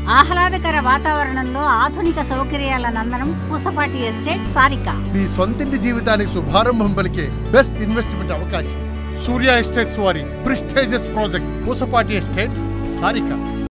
ఆహ్లాదకర వాతావరణంలో ఆధునిక సౌకర్యాల నందనం పూసపాటి ఎస్టేట్ సారిక. మీ సొంతింటి జీవితానికి శుభారంభం పలికే బెస్ట్ ఇన్వెస్ట్మెంట్ అవకాశం. సూర్య ఎస్టేట్స్ వారి prestigious project Pusapati estates Sarika.